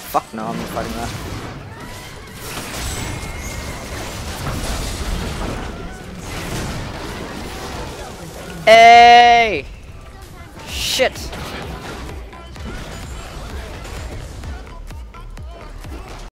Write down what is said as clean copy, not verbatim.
fuck no, I'm not fighting that. Hey! Shit!